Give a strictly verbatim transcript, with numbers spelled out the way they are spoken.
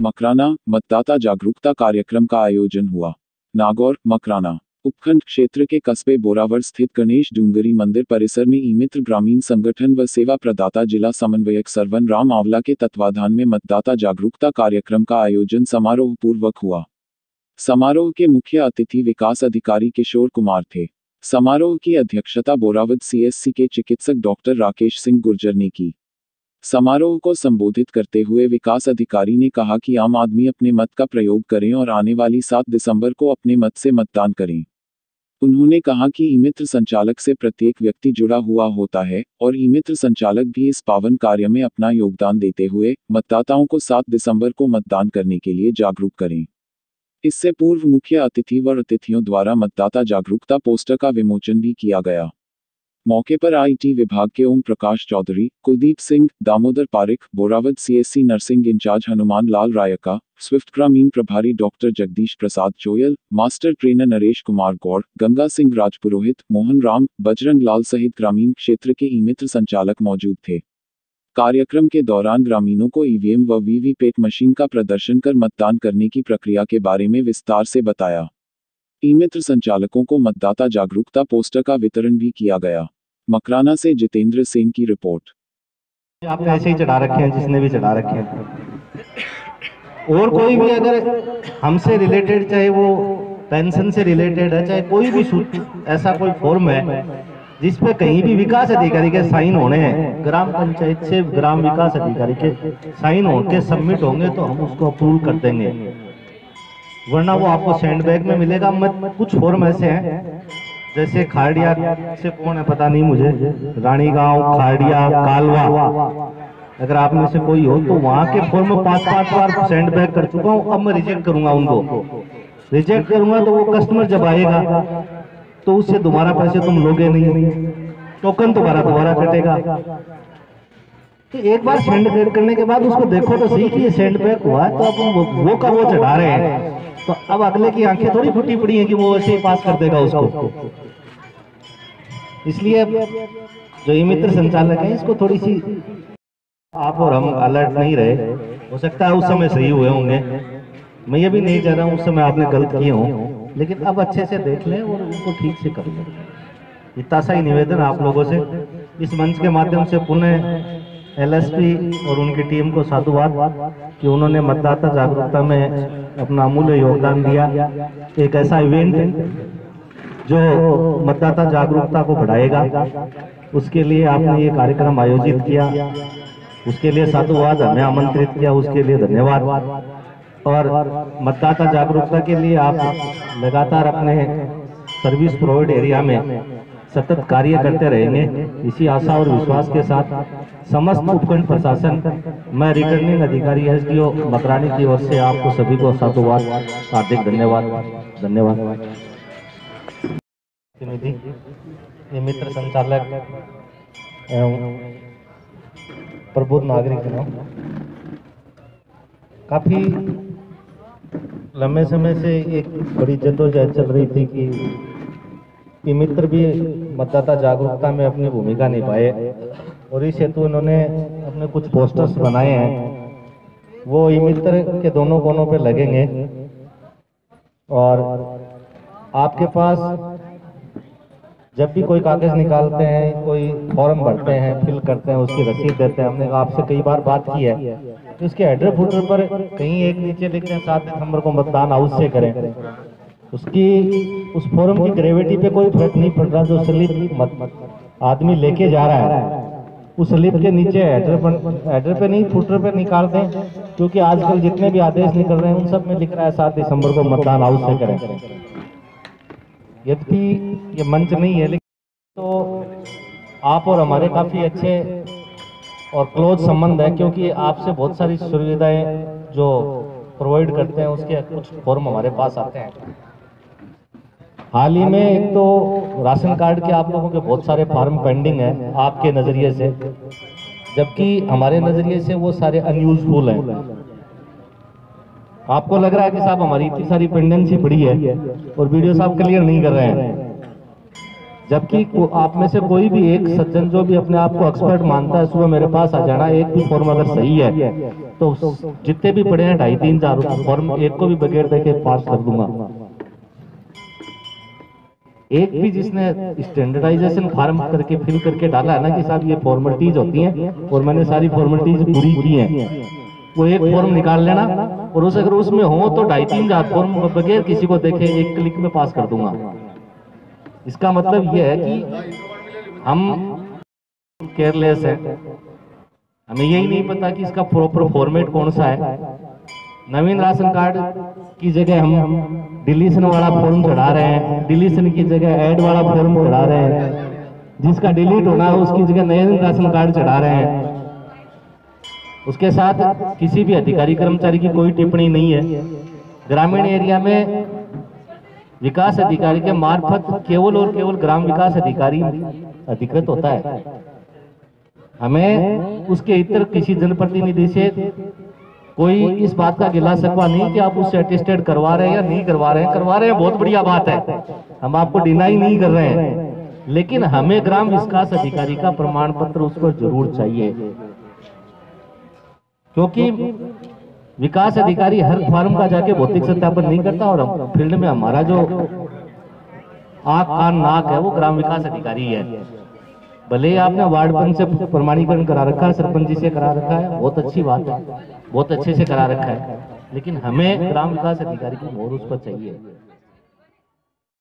मकराना मतदाता जागरूकता कार्यक्रम का आयोजन हुआ। नागौर मकराना उपखंड क्षेत्र के कस्बे बोरावर स्थित गणेश डूंगरी मंदिर परिसर में ई-मित्र ग्रामीण संगठन व सेवा प्रदाता जिला समन्वयक सरवन राम आंवला के तत्वाधान में मतदाता जागरूकता कार्यक्रम का आयोजन समारोह पूर्वक हुआ। समारोह के मुख्य अतिथि विकास अधिकारी किशोर कुमार थे। समारोह की अध्यक्षता बोरावद सीएससी के चिकित्सक डॉक्टर राकेश सिंह गुर्जर ने की। समारोह को संबोधित करते हुए विकास अधिकारी ने कहा कि आम आदमी अपने मत का प्रयोग करें और आने वाली सात दिसंबर को अपने मत से मतदान करें। उन्होंने कहा कि ई-मित्र संचालक से प्रत्येक व्यक्ति जुड़ा हुआ होता है और ई-मित्र संचालक भी इस पावन कार्य में अपना योगदान देते हुए मतदाताओं को सात दिसंबर को मतदान करने के लिए जागरूक करें। इससे पूर्व मुख्य अतिथि व अतिथियों द्वारा मतदाता जागरूकता पोस्टर का विमोचन भी किया गया। मौके पर आईटी विभाग के Om Prakash Choudhary, Kuldeep Singh, Damodar Pareek, Borawad CSC nursing in-charge Hanuman Lal Raika, स्विफ्ट ग्रामीण प्रभारी doctor Jagdish Prasad Choyal, master trainer Naresh Kumar Gaur, Ganga Singh Rajpurohit, Mohan Ram, Bajrang Lal सहित ग्रामीण क्षेत्र के ई-मित्र संचालक मौजूद थे। कार्यक्रम के दौरान ग्रामीणों को ईवीएम व वीवीपैट मशीन का प्रदर्शन कर मतदान करने की प्रक्रिया के बारे में विस्तार से बताया। ई-मित्र संचालकों को मतदाता जागरूकता पोस्टर का वितरण भी किया गया। मकराना से जितेंद्र सेन की रिपोर्ट। आपने ऐसे ही चढ़ा रखे हैं, जिसने भी चढ़ा रखे हैं, और कोई भी अगर हमसे रिलेटेड, चाहे वो पेंशन से रिलेटेड है, चाहे कोई भी ऐसा कोई फॉर्म है जिस पे कहीं भी विकास अधिकारी के साइन होने हैं, ग्राम पंचायत से ग्राम विकास अधिकारी के साइन होके सबमिट होंगे तो हम उसको अप्रूव कर देंगे, वरना वो आपको सैंडबैग में मिलेगा। मत कुछ फॉर्म ऐसे हैं, जैसे खाड़िया से कौन है पता नहीं मुझे, रानीगांव, खाड़िया, कालवा, अगर आप में से कोई हो तो वहाँ के फॉर्म पांच पांच बार सेंड बैक कर चुका हूँ। अब मैं रिजेक्ट करूंगा, उनको रिजेक्ट करूंगा तो वो कस्टमर जब आएगा तो उससे दोबारा पैसे तुम लोगे नहीं, टोकन दोबारा दोबारा कटेगा। तो एक बार सेंड बैक करने के बाद उसको देखो तो सही कि ये सेंड बैक हुआ, तो अब वो, वो का वो चढ़ा रहे हैं, तो अब अगले की आंखें थोड़ी फूटी पड़ी हैं कि वो ऐसे ही पास कर देगा उसको। इसलिए जो ई-मित्र संचालक है, इसको थोड़ी सी आप और हम अलर्ट नहीं रहे, हो सकता है उस समय सही हुए होंगे, मैं ये भी नहीं कह रहा हूँ उस समय आपने गलत किए हों, लेकिन अब अच्छे से देख लें और उनको ठीक से कर लें। इतना सा ही निवेदन आप लोगों से इस मंच के माध्यम से पुनः एलएसपी और उनकी टीम को साधुवाद कि उन्होंने मतदाता जागरूकता में अपना अमूल्य योगदान दिया। एक ऐसा इवेंट जो मतदाता जागरूकता को बढ़ाएगा, उसके लिए आपने ये कार्यक्रम आयोजित किया, उसके लिए साधुवाद, हमें आमंत्रित किया उसके लिए धन्यवाद। और मतदाता जागरूकता के लिए आप लगातार अपने सर्विस प्रोवाइड एरिया में सतत कार्य करते रहेंगे, इसी आशा और विश्वास के साथ समस्त उपखंड प्रशासन, मैं रिटर्निंग अधिकारी एसडीओ मकरानी की ओर से आपको सभी को साधुवाद, हार्दिक धन्यवाद धन्यवाद ये मित्र संचालक एवं प्रबुद्ध नागरिक जनाब, काफी लंबे समय से एक बड़ी जद्दोजहद चल रही थी कि ई-मित्र भी मतदाता जागरूकता में अपनी भूमिका निभाए, और इस हेतु उन्होंने अपने कुछ पोस्टर्स बनाए हैं, वो ई-मित्र के दोनों कोनों पे लगेंगे। और आपके पास जब भी कोई कागज निकालते हैं, कोई फॉर्म भरते हैं, फिल करते हैं, उसकी रसीद देते हैं, हमने आपसे कई बार बात की है, तो उसके हेडर फुटर पर कहीं एक नीचे लिखते हैं सात दिसंबर को मतदान अवश्य करें। उसकी उस फॉर्म की ग्रेविटी पे कोई फर्क नहीं पड़ रहा, जो स्लिप आदमी लेके जा रहा है उस स्लिप के नीचे हेडर पर हेडर पे नहीं फुटर पे निकाल दें, क्योंकि आजकल जितने भी आदेश निकल रहे हैं उन सब में लिख रहा है सात दिसंबर को मतदान अवश्य करें। यद्यपि ये मंच नहीं है, लेकिन तो आप और हमारे काफ़ी अच्छे और क्लोज संबंध है, क्योंकि आपसे बहुत सारी सुविधाएं जो प्रोवाइड करते हैं उसके कुछ फॉर्म हमारे पास आते हैं। हाल ही में एक तो राशन कार्ड के आप लोगों के बहुत सारे फॉर्म पेंडिंग हैं आपके नज़रिए से, जबकि हमारे नज़रिए से वो सारे अनयूजफुल हैं। आपको लग रहा है कि साहब हमारी इतनी सारी पेंडेंसी पड़ी है और वीडियो साहब क्लियर नहीं कर रहे हैं, जबकि को- आप में से कोई भी एक सज्जन जो भी अपने आप को एक्सपर्ट मानता है, सुबह मेरे पास आ जाना। एक भी फॉर्म अगर सही है तो जितने भी पड़े हैं ढाई तीन चार फॉर्म, एक को भी बगैर देखे पास कर दूंगा। एक भी जिसने स्टैंडर्डाइजेशन फार्म करके फिल करके डाला है ना कि साहब ये फॉर्मेलिटीज होती हैं और मैंने सारी फॉर्मेलिटीज पूरी की हैं, वो एक फॉर्म निकाल लेना और उस अगर उसमें हो तो ढाई तीन हजार फॉर्म बगैर किसी को देखे एक क्लिक में पास कर दूंगा। इसका मतलब यह है कि हम केयरलेस हैं, हमें यही नहीं पता कि इसका प्रॉपर फॉर्मेट कौन सा है। नवीन राशन कार्ड की जगह हम डिलीशन वाला फॉर्म चढ़ा रहे हैं, डिलीशन की जगह ऐड वाला फॉर्म चढ़ा रहे हैं, जिसका डिलीट होना है उसकी जगह नए राशन कार्ड चढ़ा रहे हैं। उसके साथ किसी भी अधिकारी कर्मचारी की कोई टिप्पणी नहीं है। ग्रामीण एरिया में विकास अधिकारी के मार्फत केवल और केवल ग्राम विकास अधिकारी अधिकृत होता है। हमें उसके इतर किसी जनप्रतिनिधि से कोई इस बात का गिला सकवा नहीं कि आप उससे अटेस्टेड करवा रहे हैं या नहीं करवा रहे हैं। करवा रहे हैं, बहुत बढ़िया बात है, हम आपको डिनाई नहीं कर रहे हैं, लेकिन हमें ग्राम विकास अधिकारी का प्रमाण पत्र उस पर जरूर चाहिए, क्योंकि विकास अधिकारी हर फॉर्म का जाके भौतिक सत्यापन नहीं करता और हम फील्ड में हमारा जो आंख कान नाक है वो ग्राम विकास अधिकारी है। भले ही आपने वार्ड पंच से प्रमाणीकरण करा रखा है, सरपंच जी से करा रखा है, बहुत अच्छी बात है, बहुत अच्छे से करा रखा है, लेकिन हमें ग्राम विकास अधिकारी की मोहर उस पर चाहिए।